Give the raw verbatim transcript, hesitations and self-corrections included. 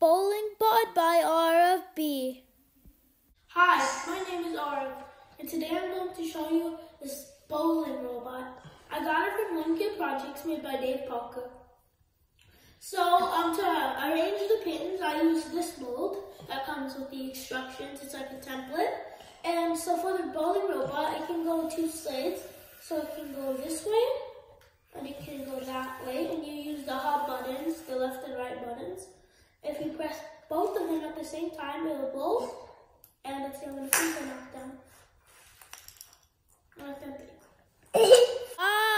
Bowling Pod by R F B. Hi, my name is R F, and today I'm going to show you this bowling robot. I got it from Lincoln Projects made by Dave Parker. So, um, to arrange the pins, I use this mold that comes with the instructions. It's like a template. And so for the bowling robot, it can go two sides. So it can go this way, and it can go that way. And you use the hub buttons, the left and right buttons. If you press both of them at the same time, it will bowl. And let's see, I'm going to keep it knocked down. Knock down three. Ah!